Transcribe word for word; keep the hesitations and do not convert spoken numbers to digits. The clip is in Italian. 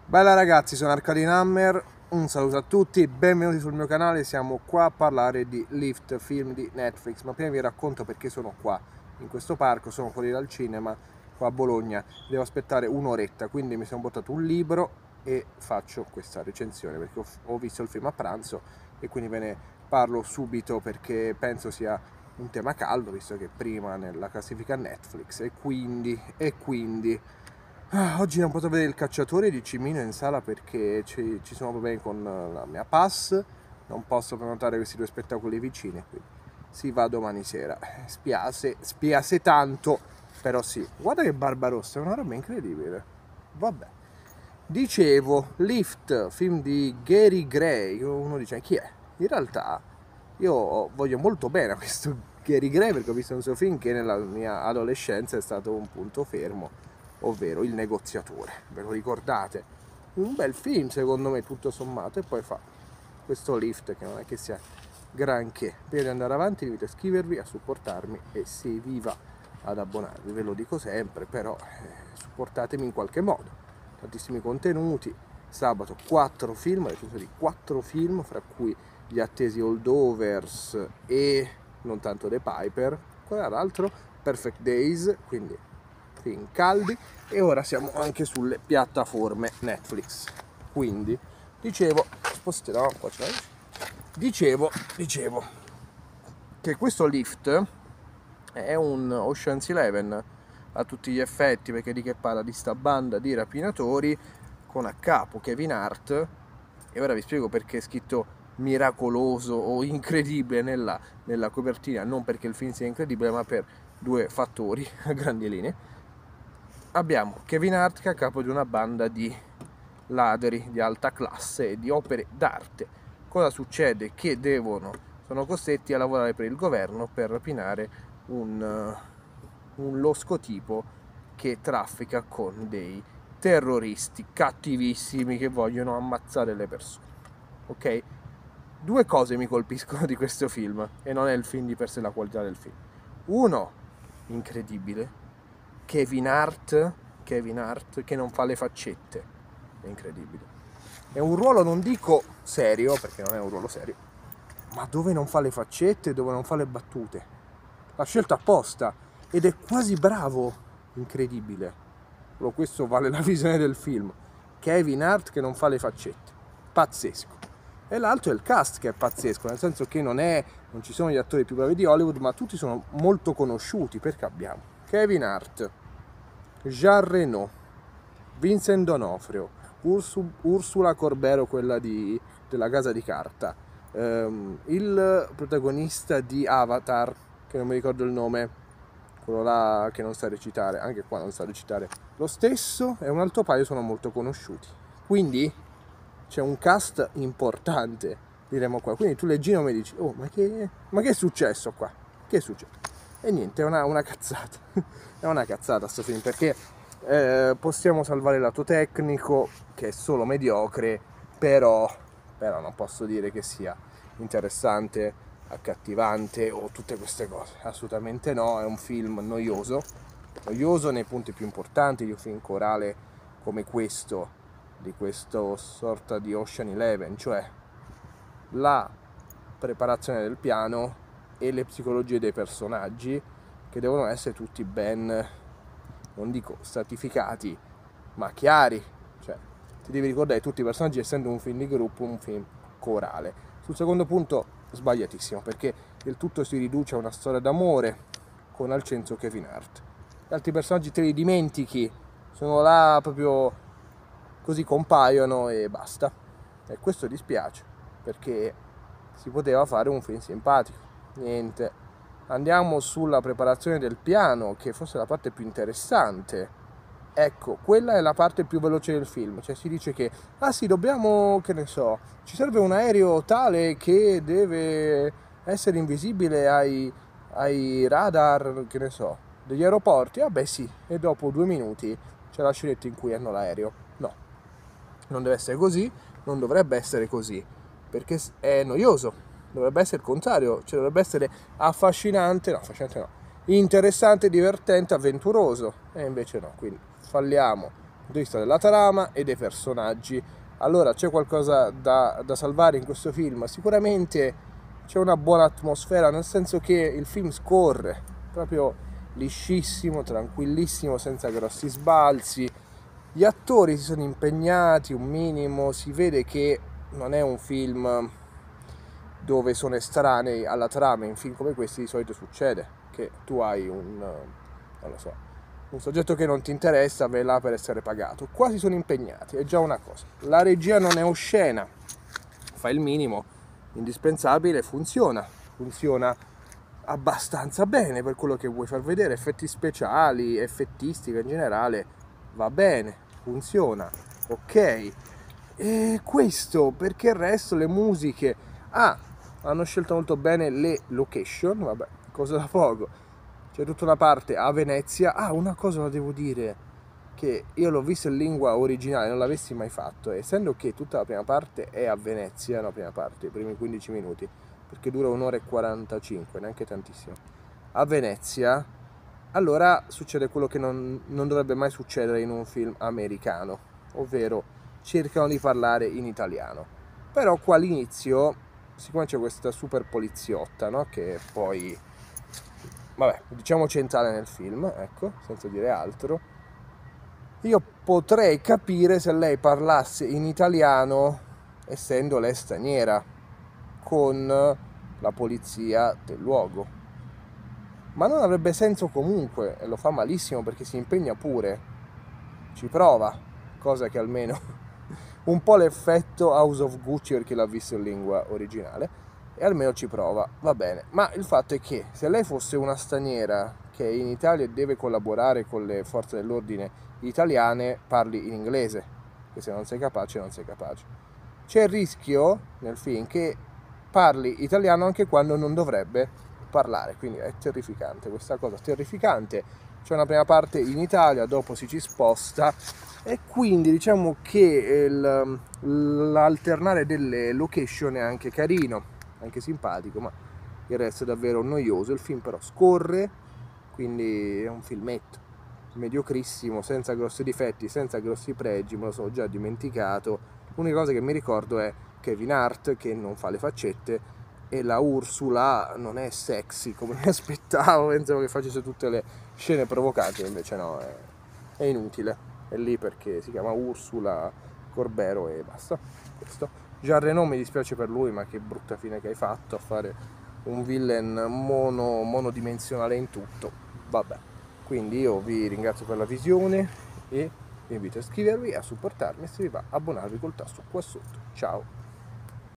Bella ragazzi, sono Arcadin Hammer, un saluto a tutti, benvenuti sul mio canale. Siamo qua a parlare di Lift, film di Netflix, ma prima vi racconto perché sono qua, in questo parco. Sono fuori dal cinema, qua a Bologna, devo aspettare un'oretta, quindi mi sono portato un libro e faccio questa recensione, perché ho, ho visto il film a pranzo e quindi ve ne parlo subito, perché penso sia un tema caldo, visto che prima nella classifica Netflix, e quindi, e quindi... Ah, oggi non potrò vedere Il Cacciatore di Cimino in sala perché ci, ci sono problemi con la mia pass, non posso prenotare questi due spettacoli vicini, quindi si va domani sera. Spiace, spiace tanto, però sì. Guarda che Barbarossa, è una roba incredibile. Vabbè. Dicevo, Lift, film di Gary Gray. Uno dice, chi è? In realtà io voglio molto bene a questo Gary Gray, perché ho visto un suo film che nella mia adolescenza è stato un punto fermo, ovvero Il Negoziatore. Ve lo ricordate? Un bel film secondo me, tutto sommato, e poi fa questo Lift che non è che sia granché. Prima di andare avanti dovete iscrivervi, a supportarmi e se vi va ad abbonarvi, ve lo dico sempre, però eh, supportatemi in qualche modo. Tantissimi contenuti. Sabato quattro film, recensione di quattro film, fra cui gli attesi Holdovers e non tanto The Piper. Qual era l'altro? Perfect Days, quindi film caldi. E ora siamo anche sulle piattaforme Netflix. Quindi dicevo, sposterò qua, c'è. Dicevo, dicevo che questo Lift è un Ocean's Eleven a tutti gli effetti, perché di che parla? Di sta banda di rapinatori con a capo Kevin Hart. E ora vi spiego perché è scritto miracoloso o incredibile nella, nella copertina, non perché il film sia incredibile, ma per due fattori a grandi linee. Abbiamo Kevin Hart che è a capo di una banda di ladri di alta classe e di opere d'arte. Cosa succede? Che devono, sono costretti a lavorare per il governo per rapinare un, uh, un losco tipo che traffica con dei terroristi cattivissimi che vogliono ammazzare le persone. Ok? Due cose mi colpiscono di questo film, e non è il film di per sé la qualità del film. Uno, incredibile, Kevin Hart, Kevin Hart che non fa le faccette, è incredibile. È un ruolo, non dico serio, perché non è un ruolo serio, ma dove non fa le faccette, dove non fa le battute. L'ha scelto apposta ed è quasi bravo, incredibile. Però questo vale la visione del film. Kevin Hart che non fa le faccette, pazzesco. E l'altro è il cast, che è pazzesco, nel senso che non è, non ci sono gli attori più bravi di Hollywood, ma tutti sono molto conosciuti, perché abbiamo Kevin Hart, Jean Reno, Vincent D'Onofrio, Ursu, Ursula Corbero, quella di, della Casa di Carta, um, il protagonista di Avatar, che non mi ricordo il nome, quello là che non sa recitare, anche qua non sa recitare lo stesso, e un altro paio sono molto conosciuti. Quindi c'è un cast importante, diremo qua. Quindi tu leggi e mi dici, oh, ma che, ma che è successo qua? Che è successo? E niente, è una, una cazzata. È una cazzata sto film, perché eh, possiamo salvare il lato tecnico, che è solo mediocre, però, però non posso dire che sia interessante, accattivante o tutte queste cose. Assolutamente no, è un film noioso, noioso nei punti più importanti di un film corale come questo, di questo sorta di Ocean Eleven, cioè la preparazione del piano e le psicologie dei personaggi, che devono essere tutti ben, non dico stratificati, ma chiari. Cioè, ti devi ricordare tutti i personaggi, essendo un film di gruppo, un film corale. Sul secondo punto, sbagliatissimo, perché il tutto si riduce a una storia d'amore con al centro Kevin Hart. Gli altri personaggi te li dimentichi, sono là proprio così, compaiono e basta. E questo dispiace, perché si poteva fare un film simpatico. Niente. Andiamo sulla preparazione del piano, che forse è la parte più interessante. Ecco, quella è la parte più veloce del film. Cioè si dice che, ah sì, dobbiamo, che ne so, ci serve un aereo tale che deve essere invisibile ai, ai radar, che ne so, degli aeroporti. Ah beh sì, e dopo due minuti c'è la scenetta in cui hanno l'aereo. No, non deve essere così, non dovrebbe essere così, perché è noioso. Dovrebbe essere il contrario, cioè dovrebbe essere affascinante, no, affascinante no, interessante, divertente, avventuroso, e invece no, quindi falliamo punto di vista della trama e dei personaggi. Allora, c'è qualcosa da, da salvare in questo film? Sicuramente c'è una buona atmosfera, nel senso che il film scorre proprio liscissimo, tranquillissimo, senza grossi sbalzi. Gli attori si sono impegnati un minimo, si vede che non è un film dove sono estranei alla trama. In film come questi di solito succede che tu hai un, non lo so, un soggetto che non ti interessa, vai là per essere pagato. Qua si sono impegnati, è già una cosa. La regia non è oscena, fa il minimo indispensabile, funziona, funziona abbastanza bene per quello che vuoi far vedere, effetti speciali, effettistica in generale, va bene, funziona, ok. E questo perché il resto, le musiche, ah, hanno scelto molto bene le location, vabbè, cosa da poco. C'è tutta una parte a Venezia. Ah, una cosa la devo dire, che io l'ho visto in lingua originale, non l'avessi mai fatto, essendo che tutta la prima parte è a Venezia, la prima parte, i primi quindici minuti, perché dura un'ora e quarantacinque, neanche tantissimo, a Venezia, allora succede quello che non, non dovrebbe mai succedere in un film americano, ovvero cercano di parlare in italiano. Però qua all'inizio, siccome c'è questa super poliziotta, no, che poi, vabbè, diciamo centrale nel film, ecco, senza dire altro, io potrei capire se lei parlasse in italiano, essendo lei straniera, con la polizia del luogo. Ma non avrebbe senso comunque, e lo fa malissimo perché si impegna pure, ci prova, cosa che almeno un po' l'effetto House of Gucci per chi l'ha visto in lingua originale, e almeno ci prova, va bene. Ma il fatto è che se lei fosse una straniera che è in Italia e deve collaborare con le forze dell'ordine italiane, parli in inglese, che se non sei capace non sei capace. C'è il rischio nel film che parli italiano anche quando non dovrebbe parlare, quindi è terrificante questa cosa, terrificante. C'è una prima parte in Italia, dopo si ci sposta, e quindi diciamo che il, l'alternare delle location è anche carino, anche simpatico, ma il resto è davvero noioso. Il film però scorre, quindi è un filmetto mediocrissimo, senza grossi difetti, senza grossi pregi, me lo sono già dimenticato. L'unica cosa che mi ricordo è Kevin Hart che non fa le faccette, e la Ursula non è sexy come mi aspettavo, pensavo che facesse tutte le scene provocanti, invece no, è, è inutile, è lì perché si chiama Ursula Corbero e basta. Questo. Jean Reno, mi dispiace per lui, ma che brutta fine che hai fatto a fare un villain mono, monodimensionale in tutto, vabbè. Quindi io vi ringrazio per la visione e vi invito a iscrivervi, a supportarmi e se vi va a abbonarvi col tasto qua sotto. Ciao!